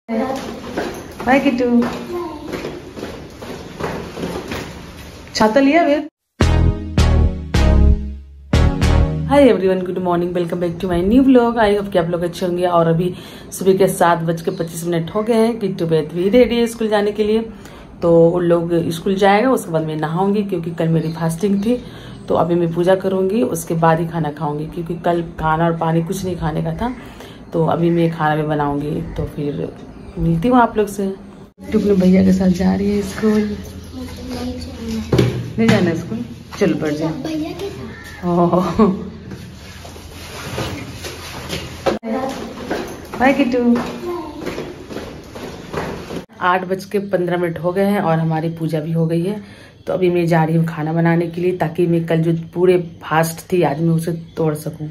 Bye Kittu. छाता लिया वे। Hi everyone, good morning, welcome back to my new vlog. I hope कि आप लोग अच्छे होंगे। और अभी सुबह के 7:25 हो गए हैं। किट्टू बेद भी रेडी है स्कूल जाने के लिए। तो उन लोग स्कूल जाएगा, उसके बाद मैं नहाऊंगी क्योंकि कल मेरी फास्टिंग थी। तो अभी मैं पूजा करूंगी, उसके बाद ही खाना खाऊंगी क्योंकि कल खाना और पानी कुछ नहीं खाने का था। तो अभी मैं खाना भी बनाऊंगी। तो फिर मिलती हूँ आप लोग से। किट्टू अपने भैया के साथ जा रही है स्कूल। नहीं जाना स्कूल, चल बढ़ जाए। बाय किट्टू। 8:15 हो गए हैं और हमारी पूजा भी हो गई है। तो अभी मैं जा रही हूँ खाना बनाने के लिए, ताकि मैं कल जो पूरे फास्ट थी आज मैं उसे तोड़ सकूं।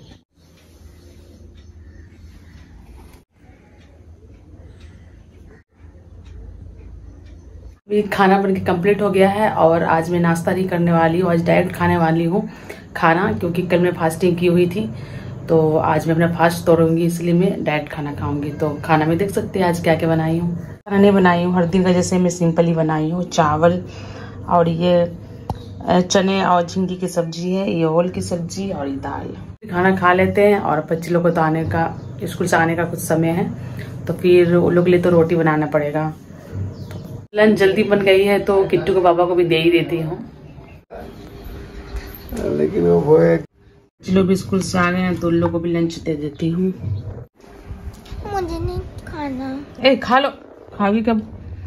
अभी खाना बनके कंप्लीट हो गया है और आज मैं नाश्ता नहीं करने वाली हूँ। आज डायरेक्ट खाने वाली हूँ खाना, क्योंकि कल मैं फास्टिंग की हुई थी। तो आज मैं अपना फास्ट तोड़ूंगी, इसलिए मैं डायरेक्ट खाना खाऊंगी। तो खाना में देख सकते हैं आज क्या क्या बनाई हूँ। खाना नहीं बनाई हूँ हर दिन का, जैसे मैं सिंपल ही बनाई हूँ। चावल और ये चने और झींगी की सब्जी है, ये ओल की सब्जी और ये दाल। खाना खा लेते हैं और बच्चे लोग को तो आने का, स्कूल से आने का कुछ समय है, तो फिर उन लोग के लिए तो रोटी बनाना पड़ेगा। लंच जल्दी बन गई है तो किट्टू के पापा को भी दे ही देती हूँ। लेकिन वो लोग भी स्कूल से आ गए हैं तो उन लोग को भी लंच दे देती हूँ। मुझे नहीं खाना। ए खा लो, खाओगी कब?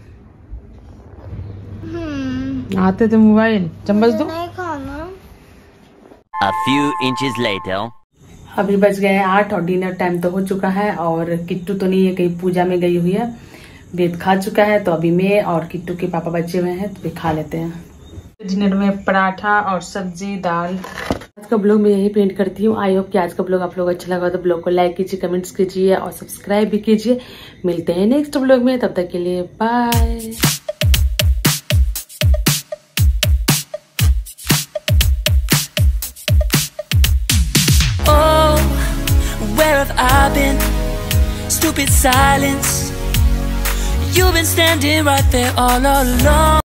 आते थे मोबाइल, चम्मच दो। नहीं खाना। A few inches later. अभी बज गए हैं 8 और डिनर टाइम तो हो चुका है। और किट्टू तो नहीं है, कहीं पूजा में गई हुई है। वेद खा चुका है, तो अभी मैं और किट्टू के पापा बचे हुए हैं, तो भी खा लेते हैं। डिनर में पराठा और सब्जी दाल। आज का ब्लॉग मैं यही पेंट करती हूँ। आई होप कि आज का ब्लॉग आप लोग अच्छा लगा तो ब्लॉग को लाइक कीजिए, कमेंट्स कीजिए और सब्सक्राइब भी कीजिए। मिलते हैं नेक्स्ट ब्लॉग में, तब तक के लिए bye. Where have I been? Stupid silence. You've been standing right there all along.